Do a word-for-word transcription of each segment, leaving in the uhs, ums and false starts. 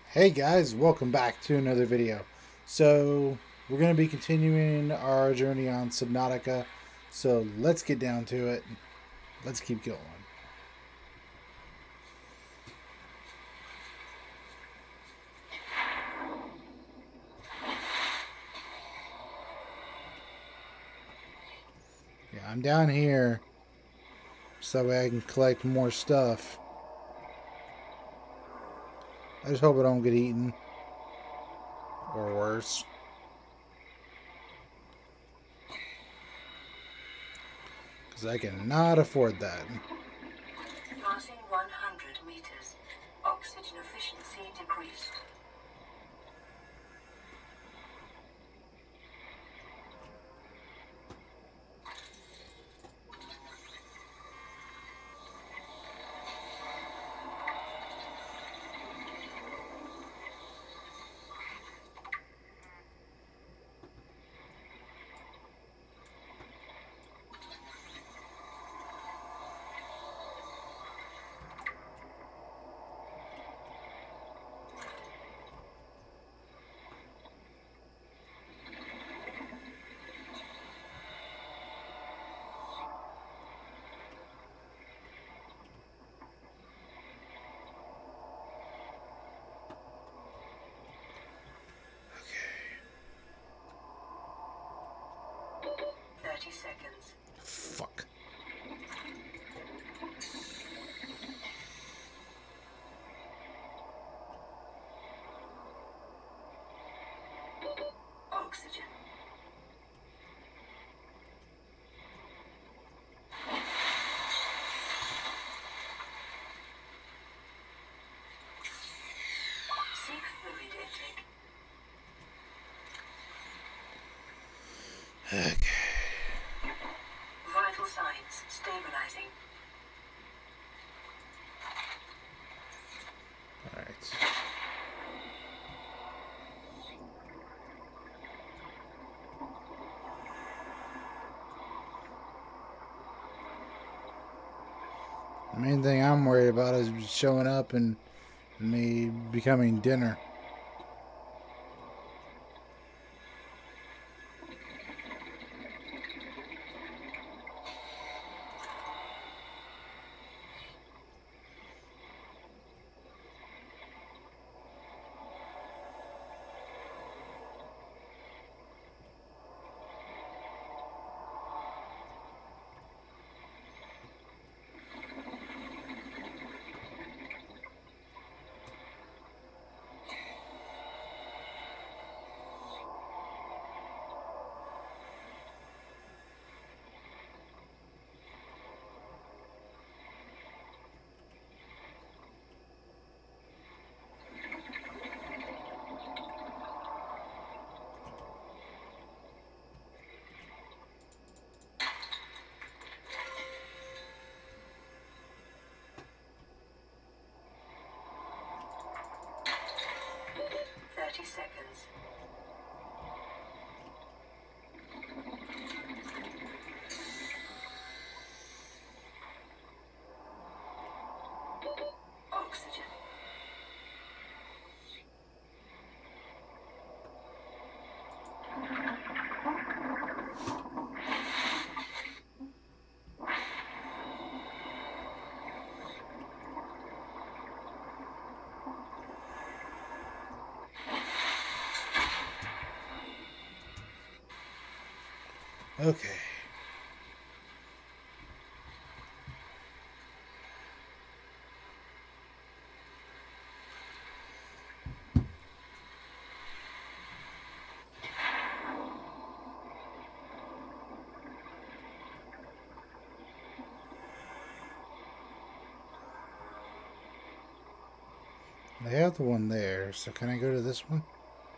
Hey guys, welcome back to another video. So, we're going to be continuing our journey on Subnautica. So, let's get down to it. Let's keep going. Yeah, I'm down here so that way I can collect more stuff. I just hope I don't get eaten. Or worse. Because I cannot afford that. Passing one hundred meters. Oxygen efficiency decreased. thirty seconds. Fuck. Oxygen. Seek fluid intake. Okay. Vital signs stabilizing. Alright. The main thing I'm worried about is showing up and me becoming dinner. thirty seconds. Oxygen. Okay. They have the one there, so can I go to this one?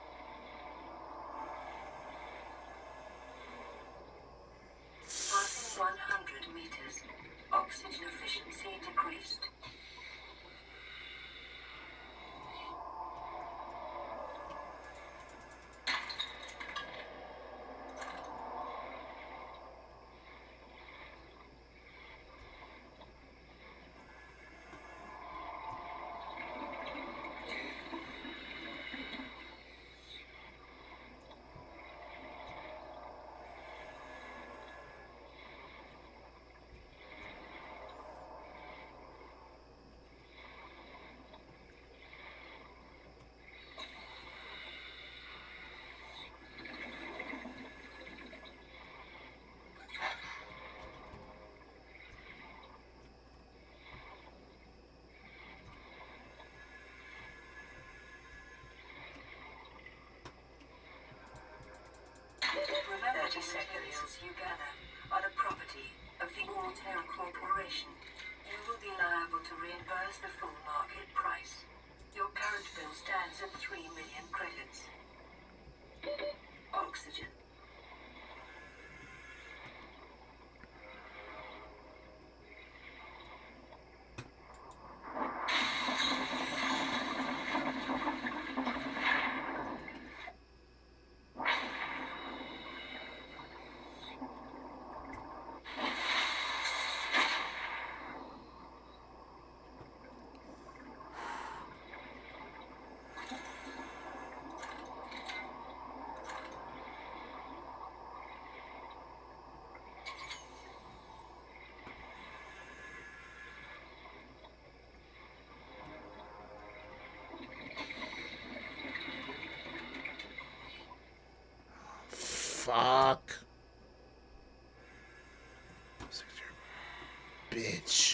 Passing one hundred meters. Oxygen efficiency decreased. materials you gather are the property of the All-Terra Corporation. You will be liable to reimburse the full market price. Your current bill stands at three million credits. Oxygen. Fuck. Bitch.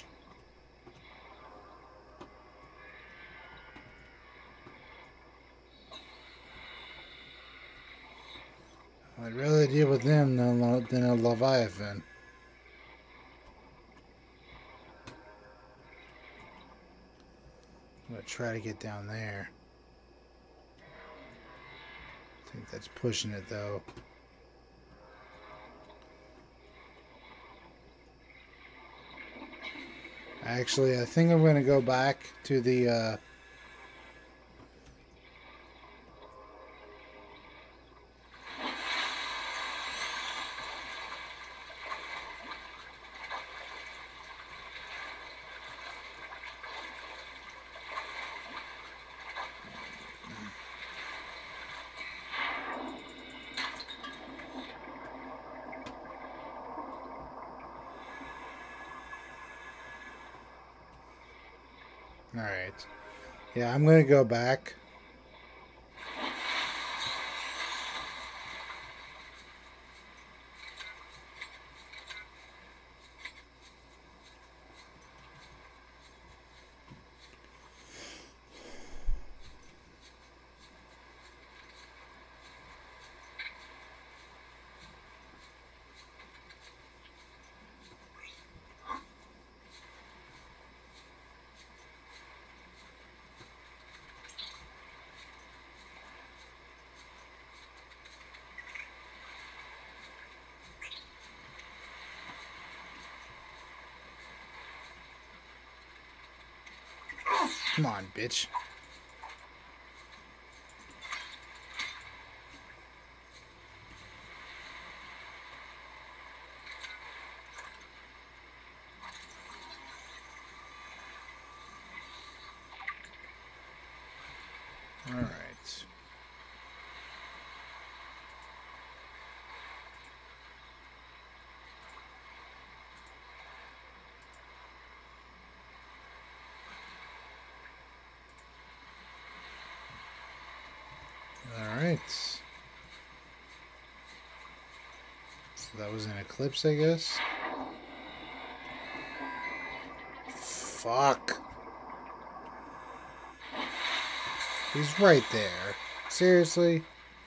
I'd rather deal with them than, than a Leviathan. I'm gonna try to get down there. I think that's pushing it though. Actually, I think I'm going to go back to the, uh... Alright. Yeah, I'm going to go back. Come on, bitch. All right. Alright. So that was an eclipse, I guess. Fuck. He's right there. Seriously?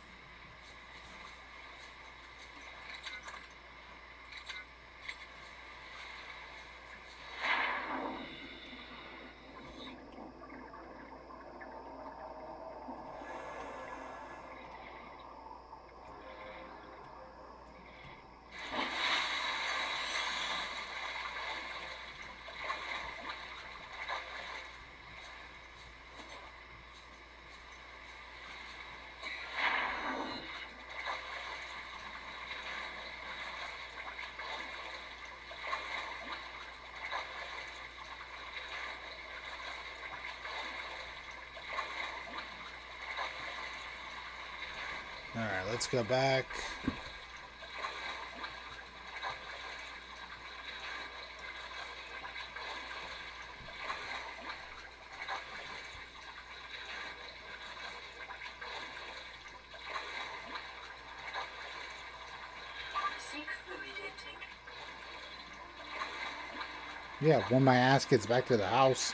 Alright, let's go back. Seek fluid intake. Yeah, when my ass gets back to the house.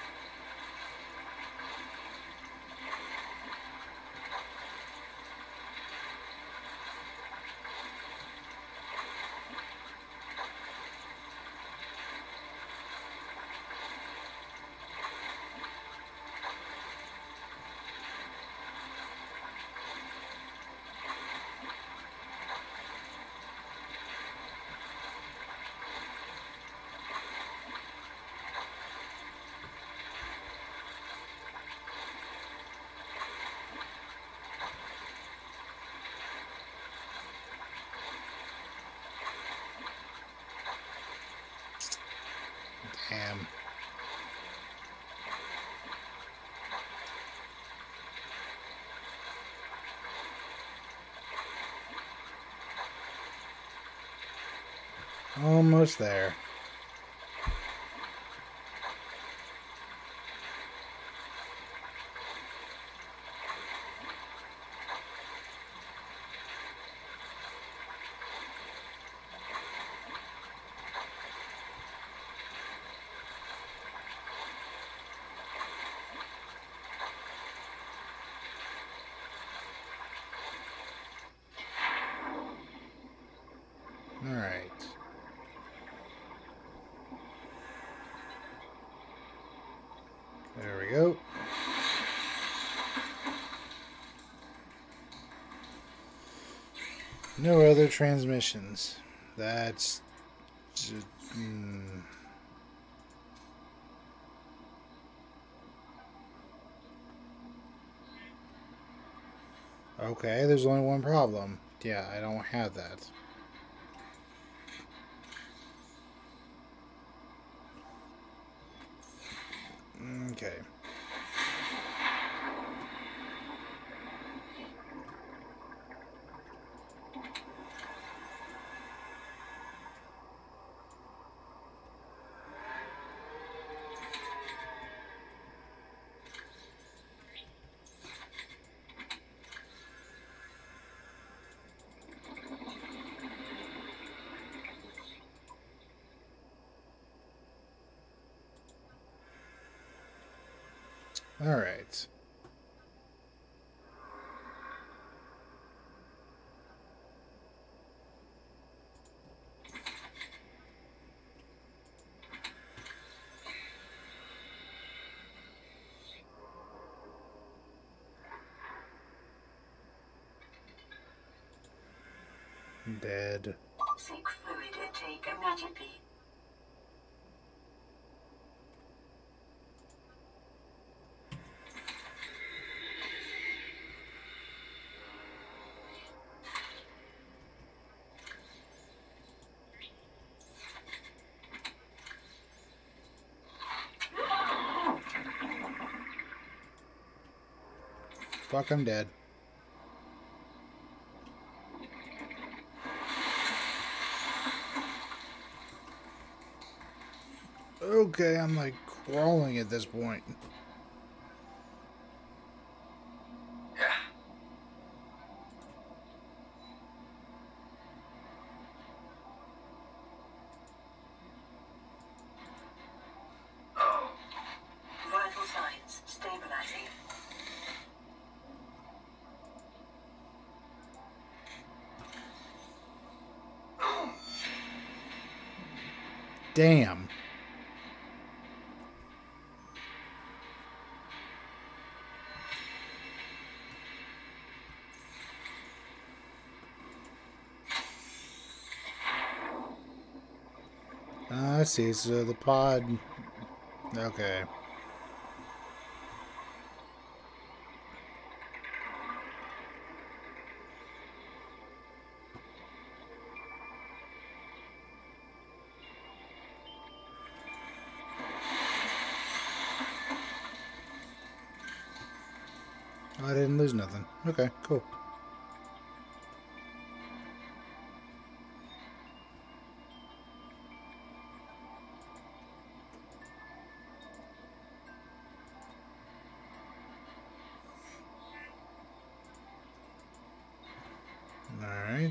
Almost there. All right. There we go. No other transmissions. That's just, mm. Okay, there's only one problem. Yeah, I don't have that. Okay. All right. Dead. Toxic fluid intake immediately. Fuck, I'm dead. Okay, I'm like crawling at this point. Vital signs stabilizing. Damn. Uh, I see. So the pod. Okay. I didn't lose nothing. Okay, cool. Alright.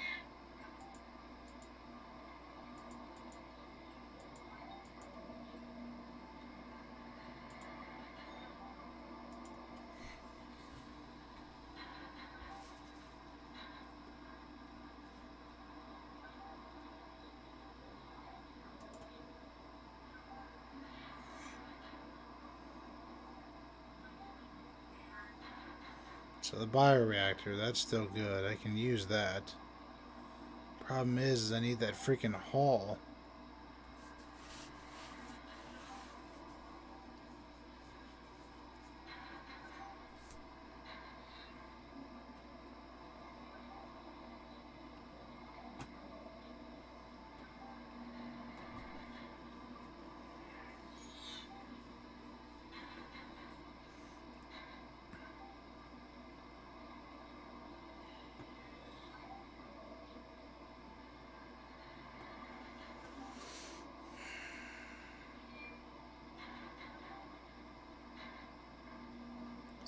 So the bioreactor, that's still good. I can use that. Problem is, is I need that freaking haul.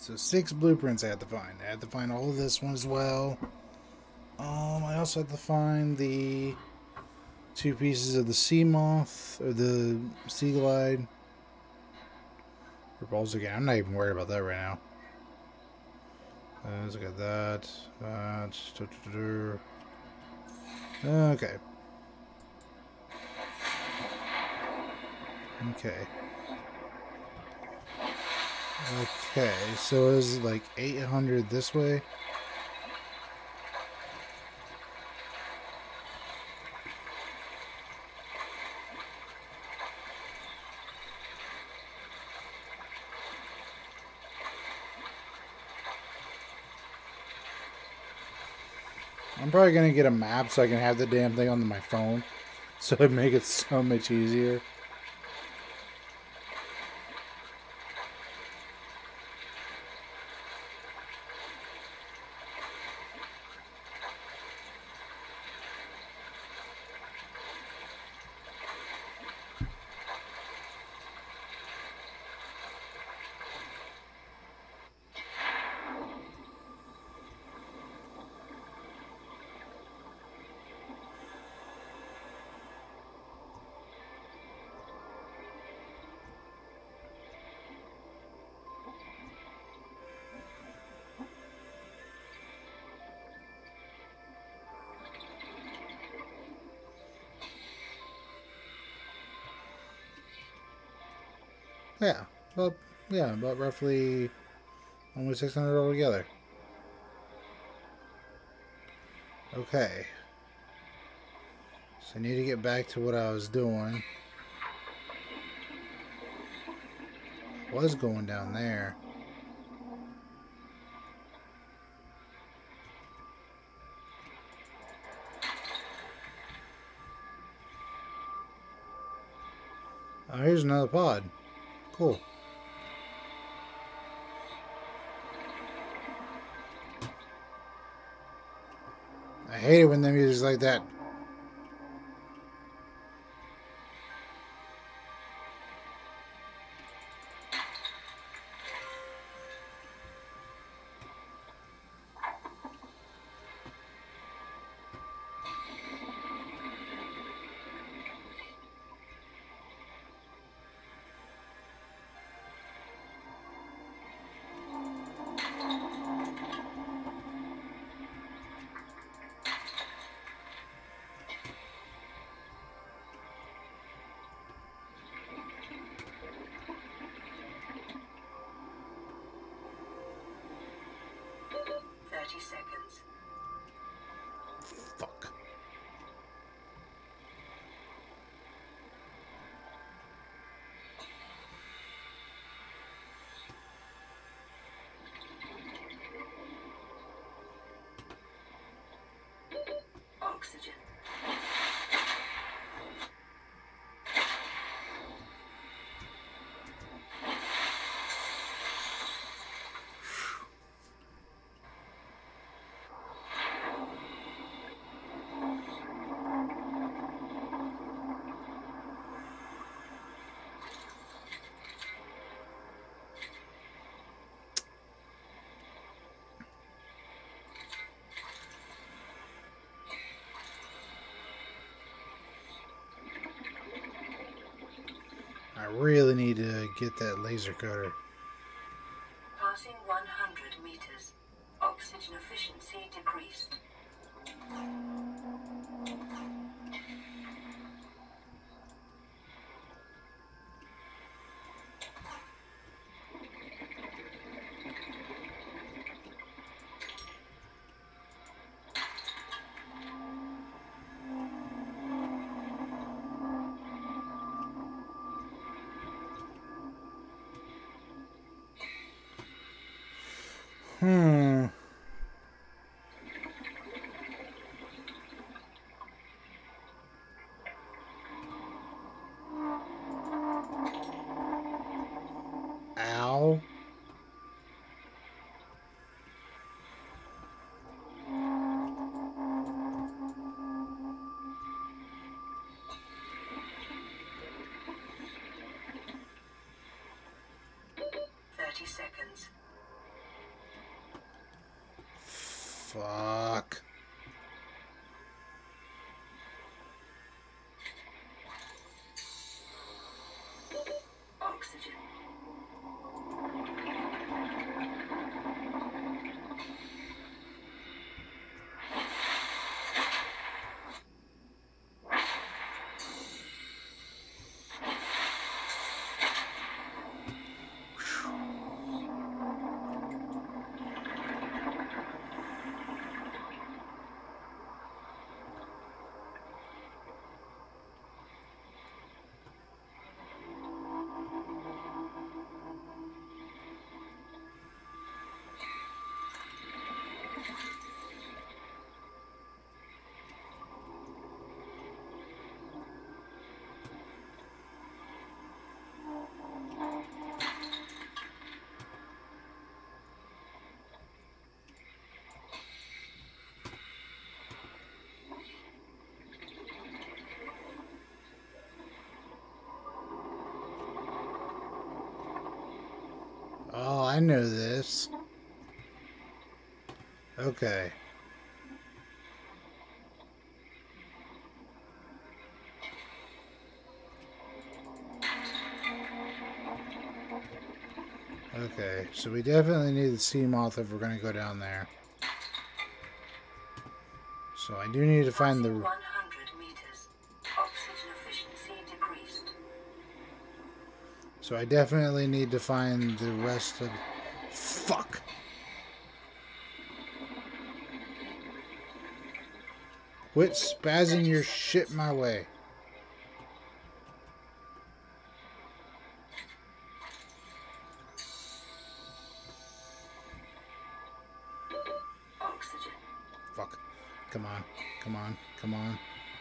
So six blueprints I had to find. I had to find all of this one as well. Um, I also had to find the two pieces of the sea moth or the sea glide. Repulse again. I'm not even worried about that right now. Uh, let's look at that. That. Okay. Okay. Okay. So it was like eight hundred this way. I'm probably gonna get a map so I can have the damn thing on my phone, so it make it so much easier. Yeah, well, yeah, about roughly almost six hundred altogether. Okay. So I need to get back to what I was doing. I was going down there. Oh, here's another pod. Cool. I hate it when the music's like that. thirty seconds. Fuck. Oxygen. I really need to get that laser cutter. Passing one hundred meters. Oxygen efficiency decreased. Hmm. Ow. thirty seconds. Fuck. Oxygen. Oh, I know this. Okay. Okay, so we definitely need the sea moth if we're going to go down there. So I do need to find the... one hundred meters. Oxygen efficiency decreased. So I definitely need to find the rest of... Fuck! Quit spazzing your shit my way. Oxygen. Fuck. Come on. Come on. Come on.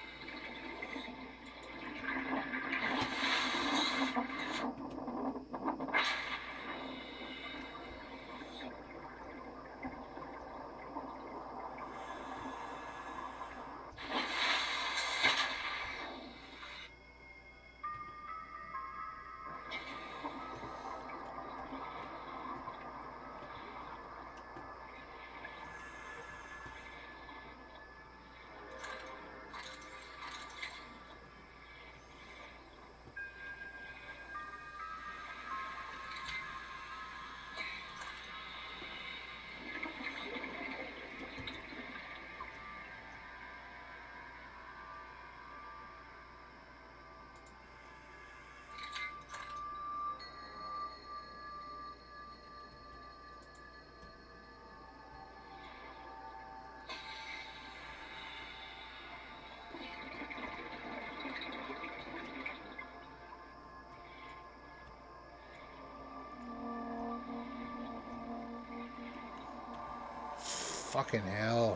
Fucking hell.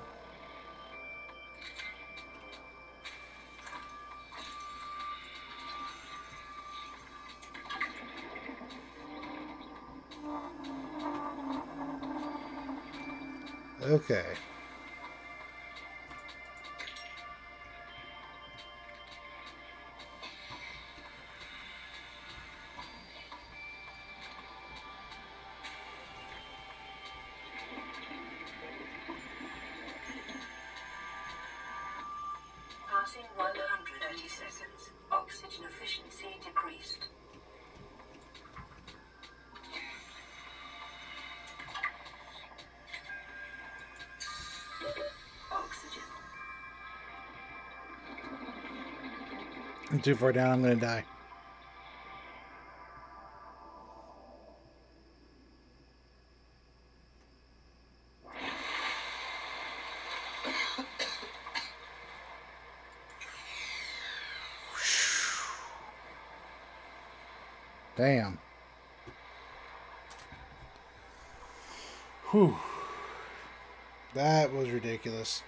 Okay. Passing one hundred thirty seconds. Oxygen efficiency decreased. Oxygen. I'm too far down, I'm gonna die. Damn. Whew. That was ridiculous.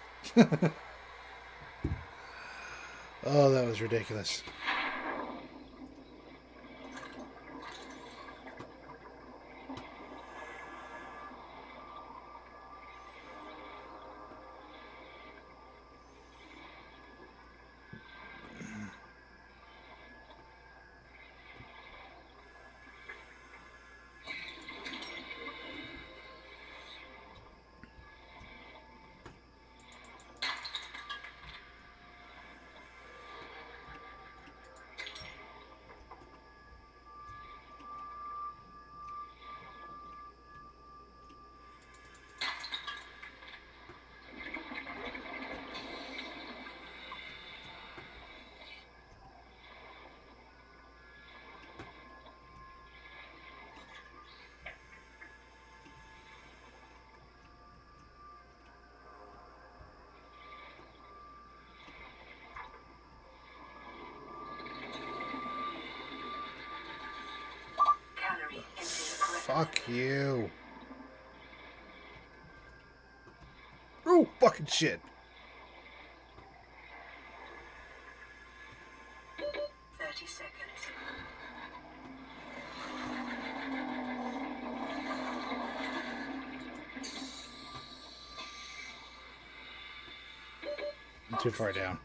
Oh, that was ridiculous. Fuck you. Oh, fucking shit. thirty seconds. I'm too far down.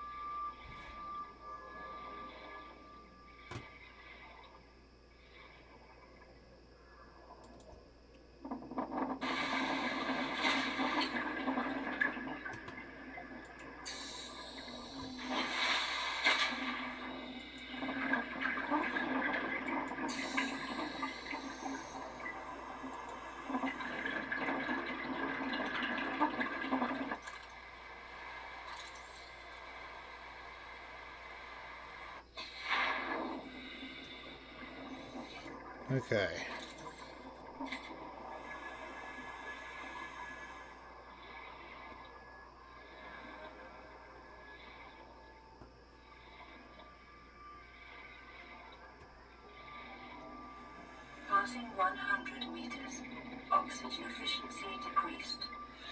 Okay. Passing one hundred meters. Oxygen efficiency decreased.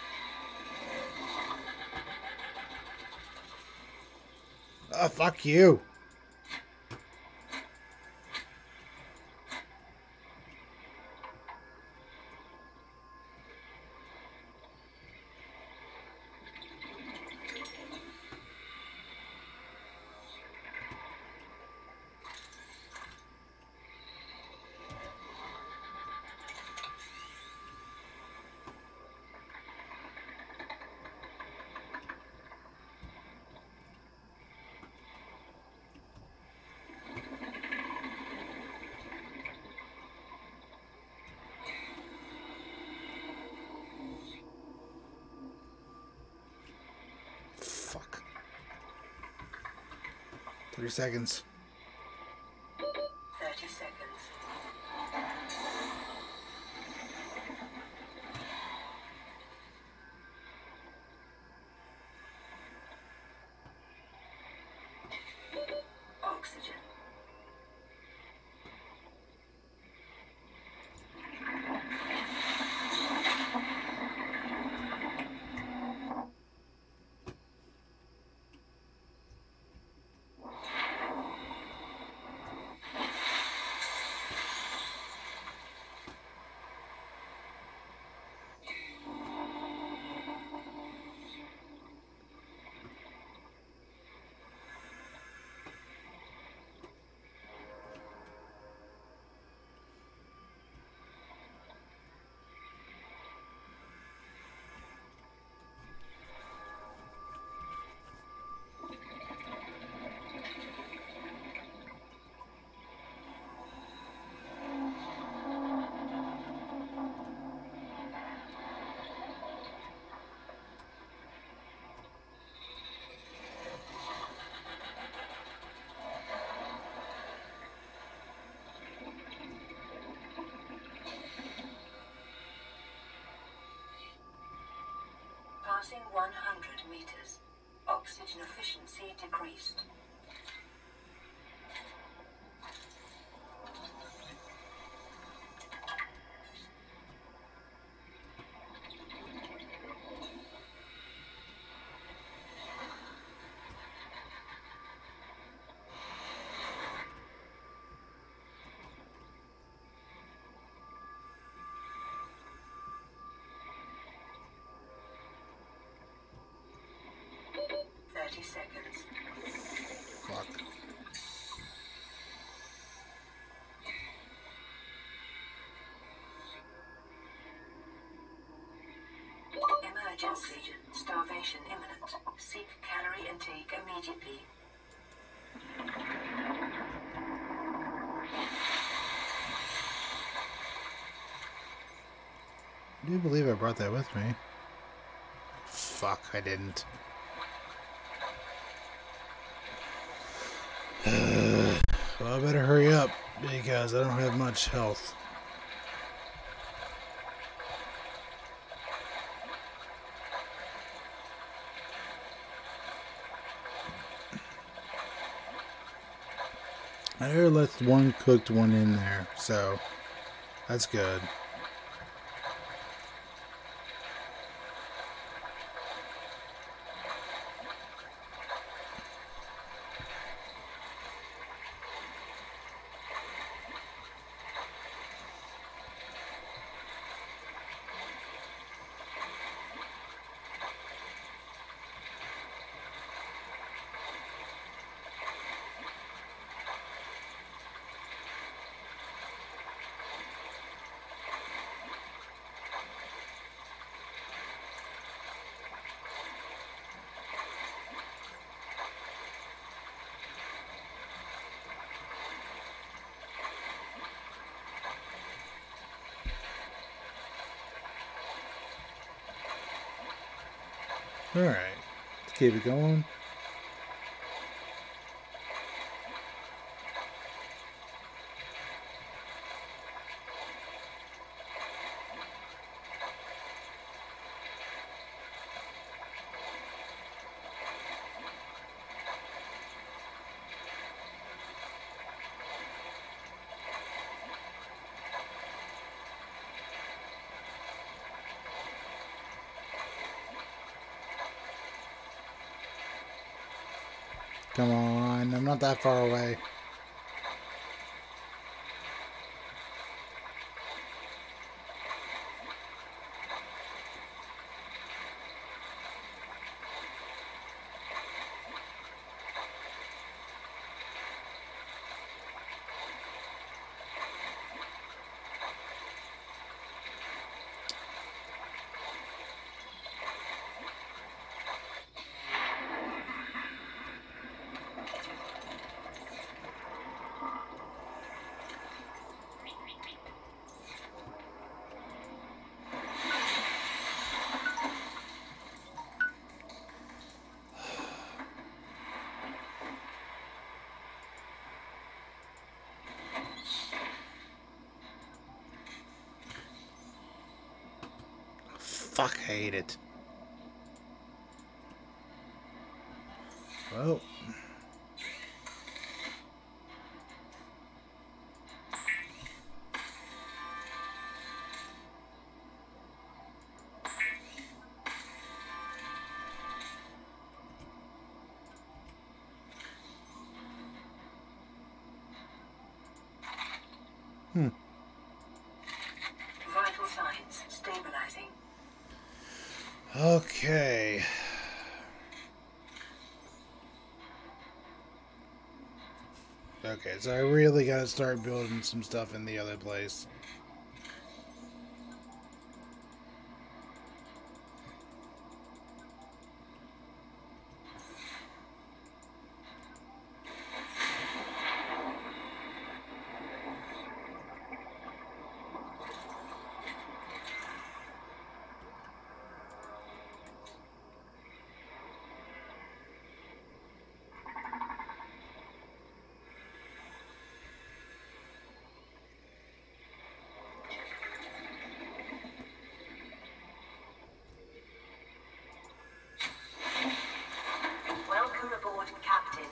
Oh, fuck you. Fuck. Three seconds. thirty seconds. Oxygen. Passing one hundred meters. Oxygen efficiency decreased. thirty seconds. Fuck. Emergency. Starvation imminent. Seek calorie intake immediately. I do believe I brought that with me. Fuck, I didn't. Well, I better hurry up because I don't have much health. I never left one cooked one in there, so That's good. Alright, let's keep it going. Come on, I'm not that far away. Fuck, I hate it. Well. Hmm. Vital signs stabilizing. Okay. Okay, so I really gotta start building some stuff in the other place. Welcome aboard, Captain.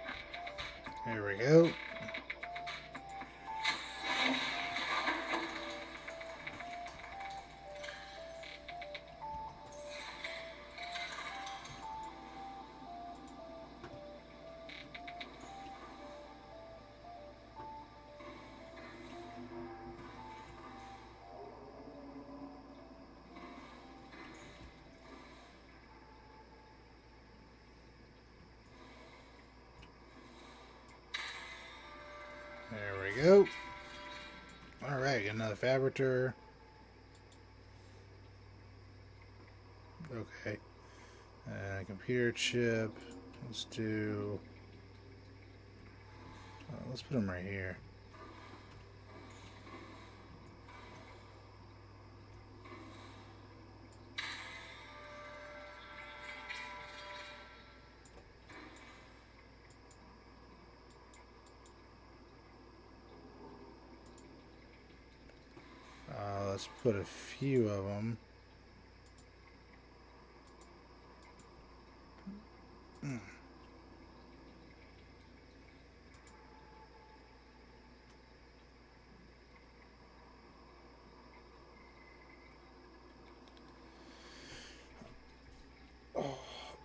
Here we go. go. Alright, another fabricator. Okay. Uh, computer chip. Let's do... Uh, let's put them right here. Uh, let's put a few of them. Mm. Oh.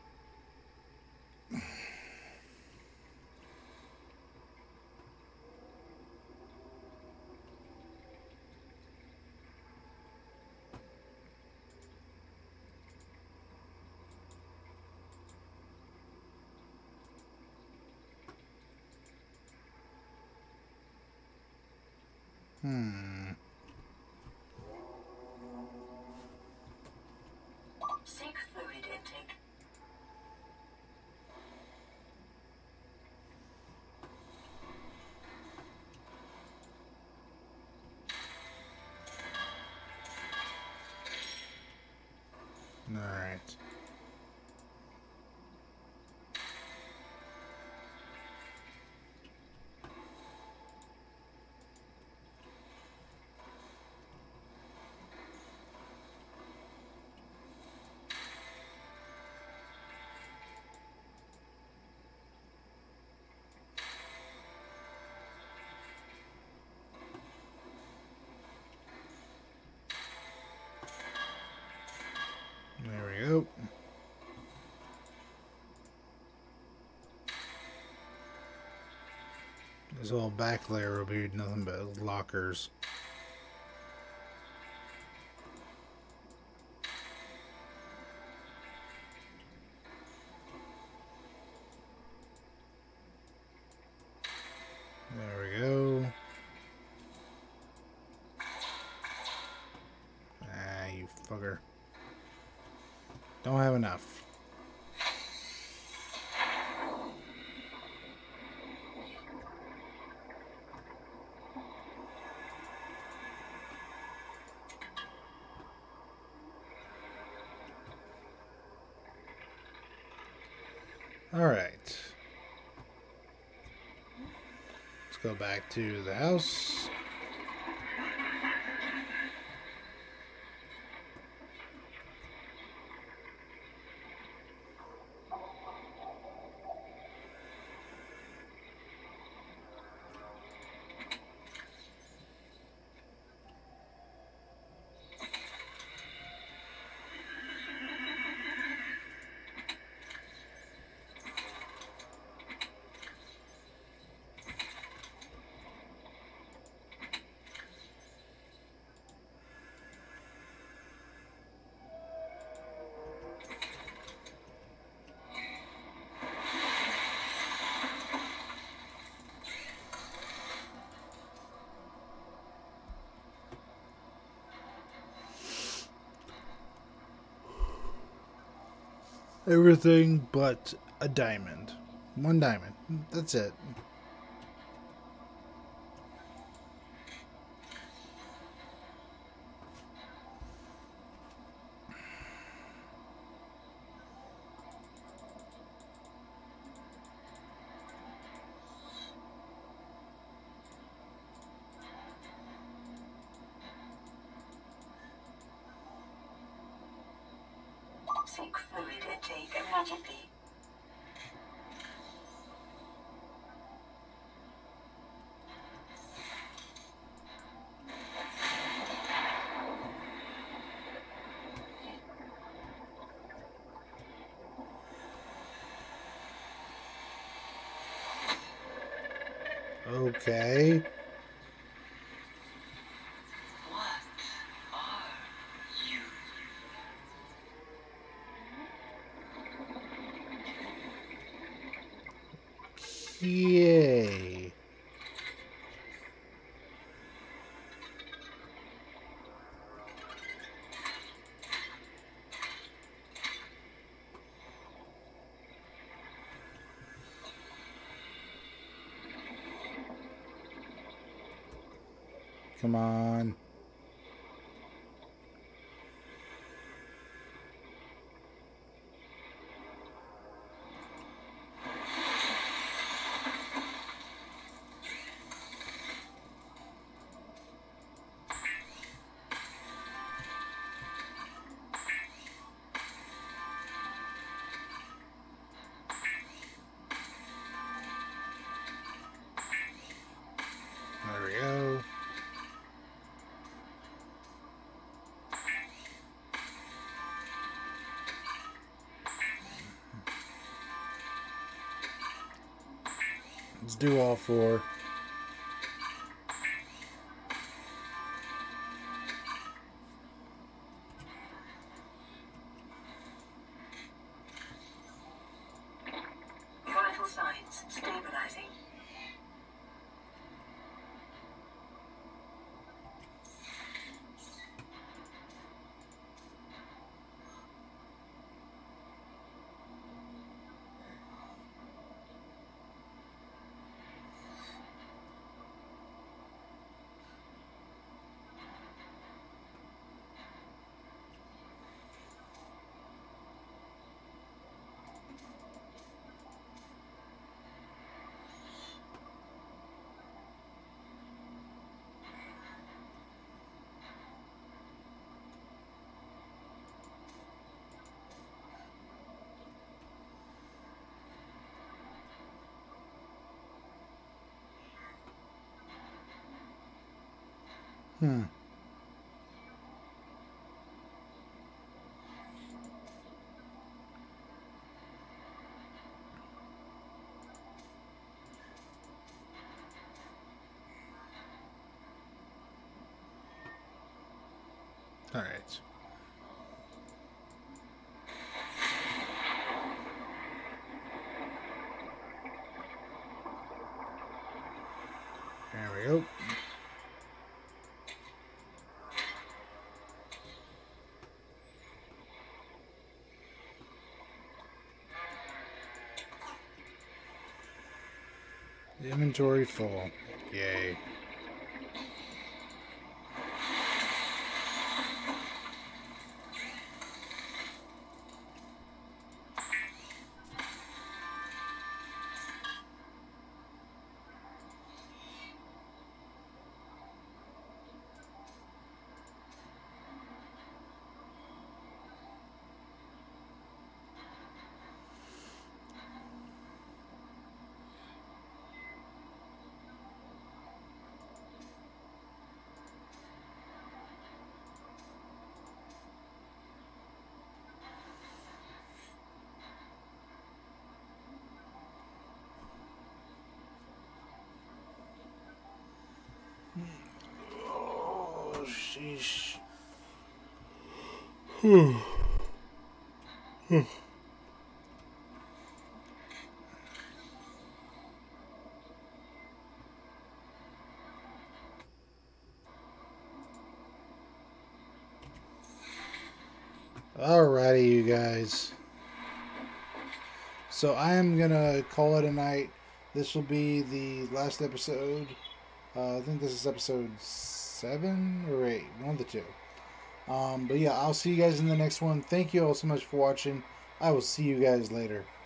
Hmm. Seek fluid intake. Alright. There we go. This whole back layer will be nothing but lockers. There we go. Ah, you fucker. Don't have enough. Alright. Let's go back to the house. Everything but a diamond. One diamond. That's it. Seek fluid intake immediately. Okay. Yay. Come on. There we go. Let's do all four. Vital signs stabilizing. Hmm. All right. There we go. Inventory full. Yay. Oh, sheesh. Hmm. Hmm. Alrighty, you guys. So I am gonna call it a night. This will be the last episode. Uh, I think this is episode seven or eight, one of the two. Um, but yeah, I'll see you guys in the next one. Thank you all so much for watching. I will see you guys later.